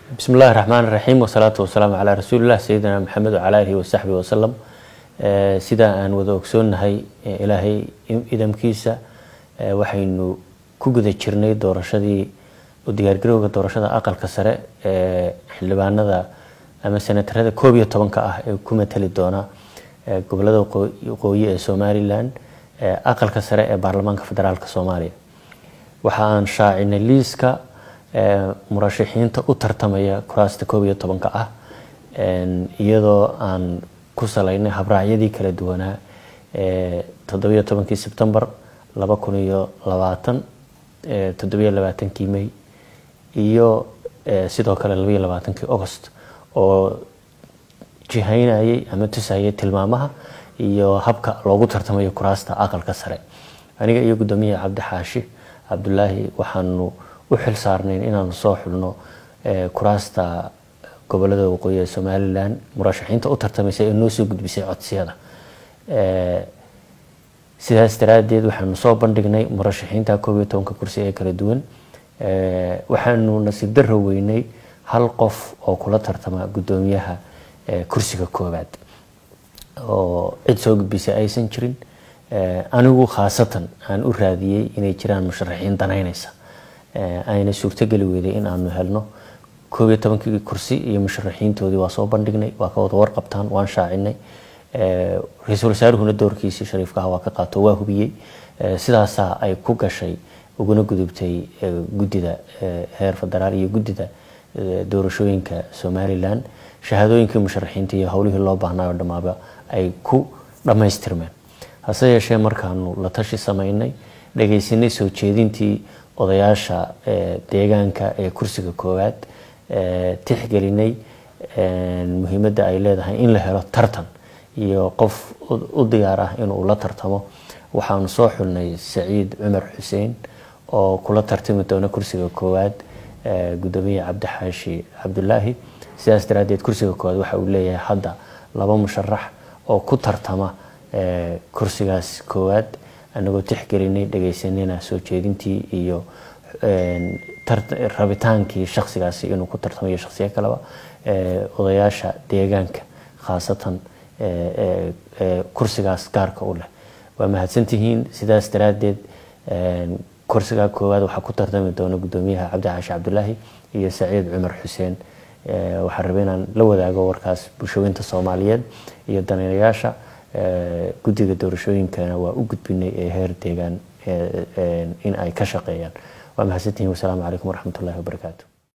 بسم الله الرحمن الرحيم والصلاة والسلام على رسول الله سيدنا محمد وعلى آله وصحبه وسلم. سيدا أن وذوكسون هاي إلهي إدم كيسة وحينو كوجد الشرني دورشدي وديارجروج دورشدا أقل كسرة حلبان هذا أما سنة هذا كوبية طبعا كومة تلدونا قبل هذا قوية سومالي لان أقل كسرة برلمان كفدرال كسوماليا وحان شاعن الليسكا murashaxiinta u tartamaya kuraasta 11 ah iyadoo aan ku salaynay habraacyadii kala duwanaa 17 September 2020 27 May iyo sidoo kale 22 August oo jihaynayay ama tusayay tilmaamaha iyo habka loogu tartamayo kuraasta aqalka sare aniga iyo gudoomiyaha Cabdi Xaashi Cabdullaahi waxaanu وحل صارنين إن نصاحلنا كراستا قبل هذا وقوية سوماليلاند مرشحين تأثر تمسي إنه سوق بسيعة سيادة سيدا استراديد وحن نصاب بندقني مرشحين تأكوبية تونك كرسي كردون وحن نسيدر ويني هالقف أو كل ترتمى قدوميها كرسي كوبات عد سوق بسيعة سنشرين أنا خاصة أن أراديي إن يجران مشرحين دناينيسا ayna suurtagal weeday in aanu helno 12 kursi iyo musharaxiintoodii waa soo bandhignay waa ka wada warqabtaan waan shaacinay ra'iisul wasaaruhuna doorkiisa shariifka waa ka qaato waa hubiyay sidaas ay ku gashay uguna gudubtay gudida heer federaal iyo gudida doorashooyinka Somaliland shahaadooyinka musharaxiinta iyo hawlihii loo baahnaa dhamaaba ay ku dhameystirmeen hase yeeshee markaanu la tashi sameynay dhageysinay soo jeedintii odayaasha deegaanka ee kursiga koowaad tixgelinay muhiimadda ay leedahay in la helo tartan iyo qof u diyaar ah inuu la tartamo waxaan soo xulnay Saciid Cumar Xuseen oo kula tartami doona kursiga koowaad gudoomiyaha Cabdi Xaashi Cabdullaahi sidaas daraadeed kursiga koowaad waxa uu leeyahay hadda laba musharax oo ku tartama kursigaas koowaad anagoo tixgelinay dhageysanayna soo jeedintii iyo rabitaankii shakhsigaasi inuu ku tartamayo shakhsiga kale odayaasha deegaanka khaasatan kursigaas gaarka u leh waa mahadsantihiin sidaas daraadeed kursiga koowaad waxa ku tartami doona gudoomiyaha Cabdi Xaashi Cabdullaahi iyo Saciid Cumar Xuseen waxa rabeenaan la wadaago warkaas bulshooyinka Soomaaliyeed iyo daneeyaasha guddiga doorashooyinkana waa u gudbinay heer deegaan in ay ka shaqeeyaan waa mahadsantihiin wassalaamu calaykum waraxmatullaahi wabarakaatuh